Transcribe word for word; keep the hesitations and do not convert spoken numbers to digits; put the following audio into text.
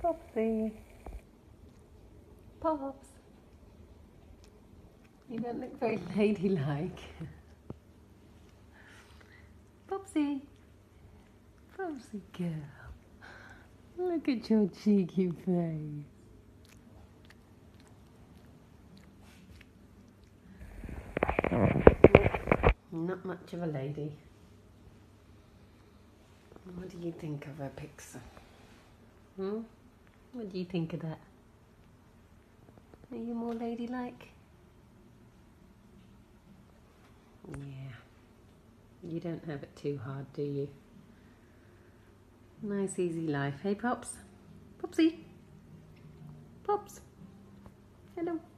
Popsy. Pops. You don't look very ladylike. Popsy. Popsy girl. Look at your cheeky face. Not much of a lady. What do you think of her pics? Hmm? What do you think of that? Are you more ladylike? Yeah. You don't have it too hard, do you? Nice easy life, hey Pops? Popsy? Pops? Hello.